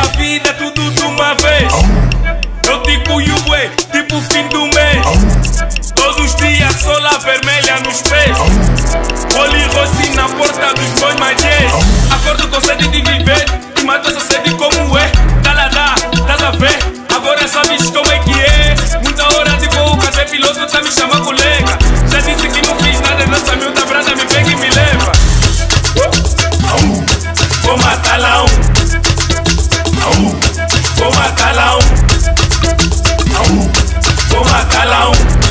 vida tudo de uma vez. Eu tipo Yubué, tipo fim do mês. Todos os dias sola vermelha nos pés. Roli Rossi na porta dos bois mais gays. Acordo com sede de viver e mato essa sede como é. Tá lá, tás a ver? Agora sabes como é que é. Muita hora de boca, até piloto tá me chamando colega. Já disse que não fiz nada, nossa miúda brada me pega e me leva. Vou matar lá vou matar lá vou matar lá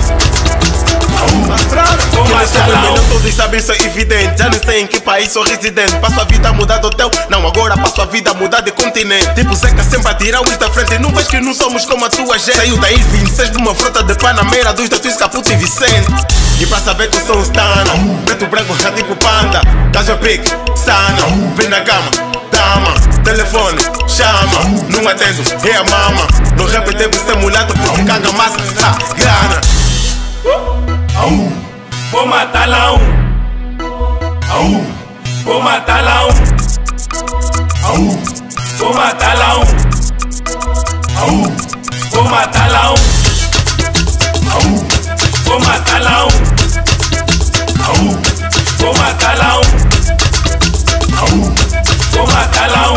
vou matar lá todos sabem, isso é evidente. Já nem sei em que país sou residente. Passo a vida a mudar de hotel, não, agora passo a vida a mudar de continente. Tipo Zeca sempre a tirar os da frente. Não vês que não somos como a tua gente. Saiu daí 26 de uma frota de Panameira, dos tatuis Caputo e Vicente. E pra saber que eu sou um stana, preto branco já tipo panda. Caso pique, sana, vem na cama, dama, telefone, chama, não atendo, é a mama. No rap deve ser mulado porque caga massa, grana. Vou matar lá vou matar lá vou matar lá vou matar lá vou matar lá vou matar lá vou matar lá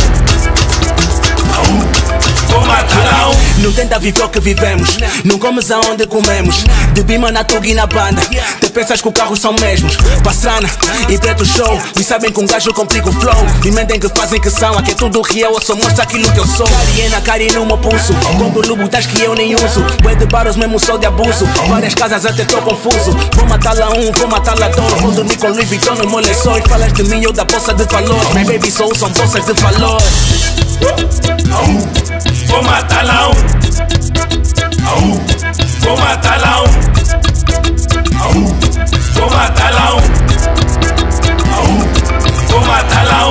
vou matar lá Não tenta viver o que vivemos, não comes aonde comemos. De Bima na Tuga e na banda, te pensas que os carros são mesmos. Passana e preto show, e sabem que um gajo complica o flow. E mentem que fazem que são, aqui é tudo real, eu só mostro aquilo que eu sou. Cariena, cari no meu pulso, quando lubo das que eu nem uso. Bué de baros mesmo sou de abuso, várias casas até tô confuso. Vou matar lá vou matar lá dois. Vou dormir com Louis Vuitton no meu lençol. Falas de mim eu da bolsa de valor, my baby só usam bolsas de valor. Vou matar lá vou matar lá vou matar lá vou matar lá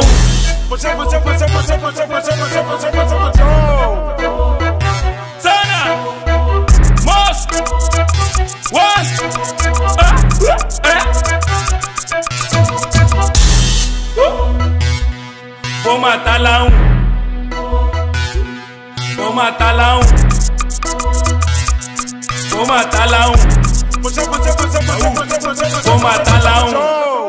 Sana Mosque Vou matar lá vou matar lá vou matar lá vou matar lá